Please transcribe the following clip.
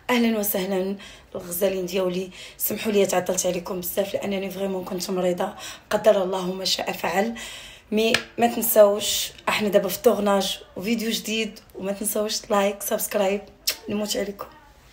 اهلا وسهلا الغزالين ديالي. سمحوا لي تعطلت عليكم بزاف لانني فريمون كنت مريضه، قدر الله ما شاء فعل. ما تنساوش احنا دابا في طورناج وفيديو جديد، وما تنساوش لايك سبسكرايب. نموت عليكم.